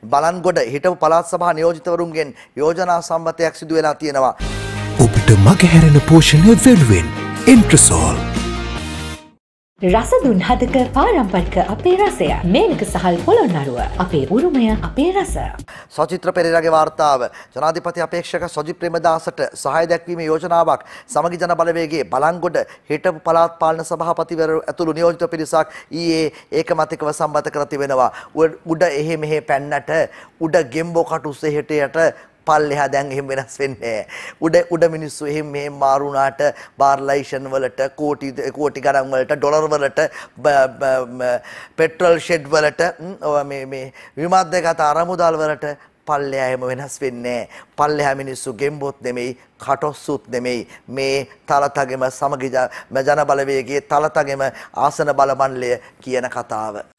බලන්ගොඩ හිටපු පළාත් සභා නියෝජිතවරුන්ගෙන් යෝජනා සම්මතයක් සිදු වෙලා තියෙනවා. ඔබට මගහැරෙන පෝෂණය වෙනුවෙන් ඉන්ට්‍රසෝල්. රස දුන් හදක පාරම්පරික අපේ රසය. මේනික සහල් පොළොන්නරුව අපේ උරුමය අපේ රස. සචිත්‍ර පෙරේරාගේ වාර්තාව ජනාධිපති අපේක්ෂක සොජි ප්‍රේමදාසට සහාය දැක්වීමේ යෝජනාවක් සමගි ජන බලවේගයේ බලන්ගොඩ හිටපු පළාත් පාලන සභාපතිවරු ඇතුළු නියෝජිත පිරිසක් ඊයේ ඒකමතිකව සම්මත කර තිබෙනවා. උඩ එහෙ මෙහෙ පැන්නට උඩ ගෙම්බෝ කටුස්සේ හෙටයට පල්ලෙහා දැන් එහෙම වෙනස් වෙන්නේ නැහැ. උඩ මිනිස්සු එහෙම මෙහෙම මාරු වුණාට බාර් ලයිසන් වලට කෝටි ගණන් වලට ඩොලර් වලට පෙට්‍රල් ෂෙඩ් වලට මේ විමර්ශක අරමුදල් වලට පල්ලෙහා එහෙම වෙනස් වෙන්නේ නැහැ. පල්ලෙහා මිනිස්සු ගෙම්බොත් නෙමෙයි කටොස්සුත් නෙමෙයි මේ තලතගෙම සමගි ජන බලවේගයේ තලතගෙම ආසන බල මණ්ඩලය කියන කතාව.